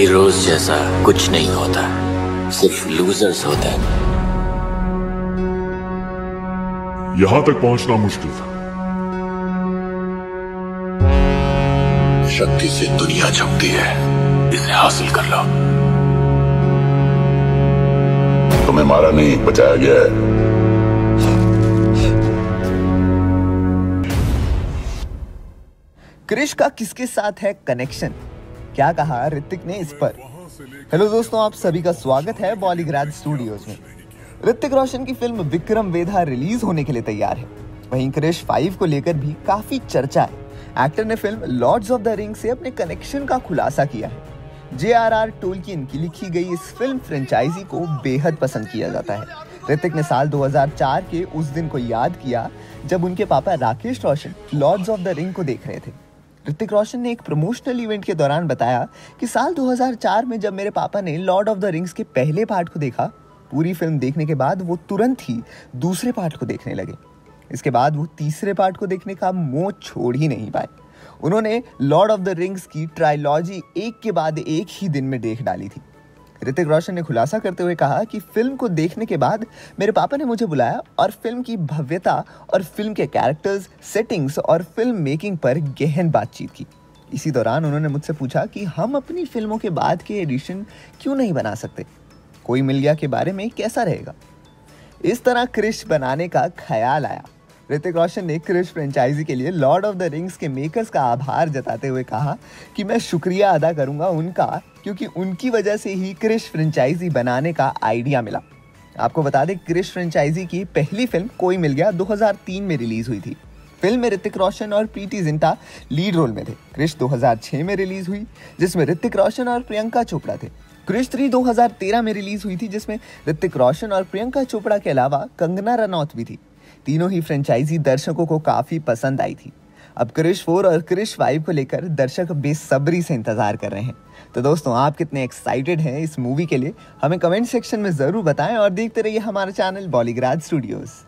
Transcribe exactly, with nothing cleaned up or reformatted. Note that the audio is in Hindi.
हीरोज जैसा कुछ नहीं होता, सिर्फ लूजर्स होते हैं। यहां तक पहुंचना मुश्किल था। शक्ति से दुनिया झुकती है, इसे हासिल कर लो। तुम्हें मारा नहीं, बचाया गया है। क्रिश का किसके साथ है कनेक्शन, क्या कहा ऋतिक ने इस पर। हेलो दोस्तों, आप सभी का स्वागत है बॉलीग्राज स्टूडियोज में। ऋतिक रोशन की फिल्म विक्रम वेधा रिलीज होने के लिए तैयार है। वहीं क्रिश फाइव को लेकर भी काफी चर्चा है। एक्टर ने film lords of the ring से अपने कनेक्शन का खुलासा किया है। जे आर आर टोल्किन की लिखी गई इस फिल्म फ्रेंचाइजी को बेहद पसंद किया जाता है। ऋतिक ने साल दो हज़ार चार के उस दिन को याद किया जब उनके पापा Rakesh Roshan lords of the ring को देख रहे थे। ऋतिक रोशन ने एक प्रमोशनल इवेंट के दौरान बताया कि साल दो हज़ार चार में जब मेरे पापा ने लॉर्ड ऑफ द रिंग्स के पहले पार्ट को देखा, पूरी फिल्म देखने के बाद वो तुरंत ही दूसरे पार्ट को देखने लगे। इसके बाद वो तीसरे पार्ट को देखने का मोह छोड़ ही नहीं पाए। उन्होंने लॉर्ड ऑफ द रिंग्स की ट्रायलॉजी एक के बाद एक ही दिन में देख डाली थी। ऋतिक रोशन ने खुलासा करते हुए कहा कि फिल्म को देखने के बाद मेरे पापा ने मुझे बुलाया और फिल्म की भव्यता और फिल्म के कैरेक्टर्स, सेटिंग्स और फिल्म मेकिंग पर गहन बातचीत की। इसी दौरान उन्होंने मुझसे पूछा कि हम अपनी फिल्मों के बाद के एडिशन क्यों नहीं बना सकते, कोई मिल गया के बारे में कैसा रहेगा। इस तरह क्रिश बनाने का ख्याल आया। ऋतिक रोशन ने क्रिश फ्रेंचाइजी के लिए लॉर्ड ऑफ द रिंग्स के मेकर्स का आभार जताते हुए कहा कि मैं शुक्रिया अदा करूंगा उनका, क्योंकि उनकी वजह से ही क्रिश फ्रेंचाइजी बनाने का आइडिया मिला। आपको बता दें, क्रिश फ्रेंचाइजी की पहली फिल्म कोई मिल गया दो हज़ार तीन में रिलीज हुई थी। फिल्म में ऋतिक रोशन और प्रीति जिंटा लीड रोल में थे। क्रिश दो हज़ार छह में रिलीज हुई जिसमें ऋतिक रोशन और प्रियंका चोपड़ा थे। क्रिश थ्री दो हज़ार तेरह में रिलीज हुई थी जिसमें ऋतिक रोशन और प्रियंका चोपड़ा के अलावा कंगना रनौत भी थी। तीनों ही फ्रेंचाइजी दर्शकों को काफी पसंद आई थी। अब क्रिश फोर और क्रिश फाइव को लेकर दर्शक बेसब्री से इंतजार कर रहे हैं। तो दोस्तों, आप कितने एक्साइटेड हैं इस मूवी के लिए, हमें कमेंट सेक्शन में जरूर बताएं और देखते रहिए हमारा चैनल बॉलीग्राज स्टूडियोज।